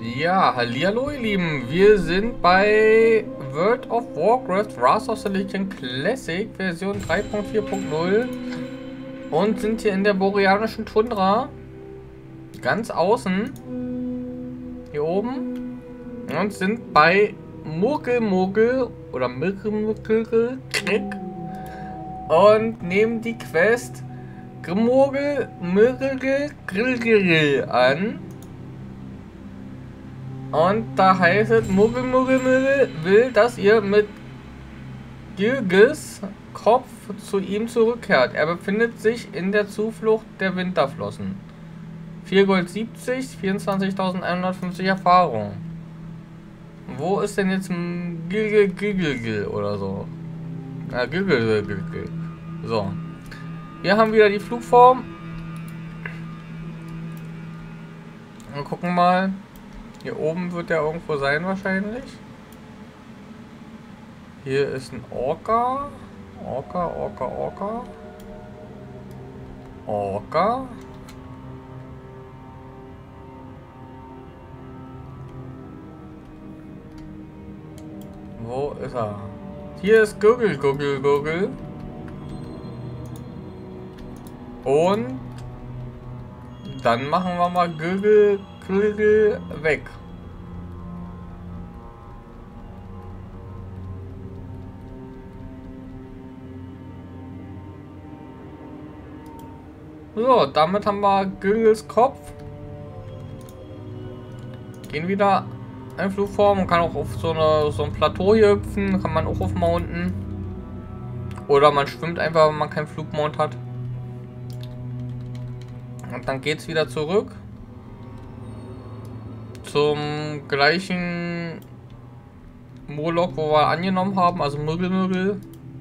Ja, hallihallo ihr Lieben, wir sind bei World of Warcraft Wrath of the Lich King Classic Version 3.4.0 und sind hier in der boreanischen Tundra, ganz außen, hier oben, und sind bei Murgelmurgel oder Mirkelmurgel und nehmen die Quest Grimurgel Mirgel an. Und da heißt es, Muggel will, dass ihr mit Gilges Kopf zu ihm zurückkehrt. Er befindet sich in der Zuflucht der Winterflossen. 4 Gold 70, 24.150 Erfahrung. Wo ist denn jetzt Gilgel oder so? Gilgel. So. Wir haben wieder die Flugform. Und gucken mal. Hier oben wird er irgendwo sein wahrscheinlich. Hier ist ein Orca. Orca. Wo ist er? Hier ist Gurgel. Und dann machen wir mal Gurgel weg. So, damit haben wir Gilgels Kopf. Gehen wieder in Flugform und kann auch auf so ein Plateau hier hüpfen, kann man auch aufmounten. Oder man schwimmt einfach, wenn man keinen Flugmount hat. Und dann geht's wieder zurück zum gleichen Moloch, wo wir angenommen haben, also Murgelmurgel.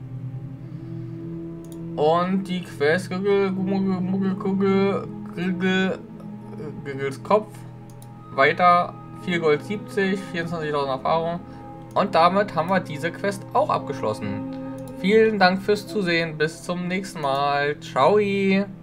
Und die Quest Gilgels Kopf. Weiter 4 Gold 70, 24.000 Erfahrung. Und damit haben wir diese Quest auch abgeschlossen. Vielen Dank fürs Zusehen. Bis zum nächsten Mal. Ciao.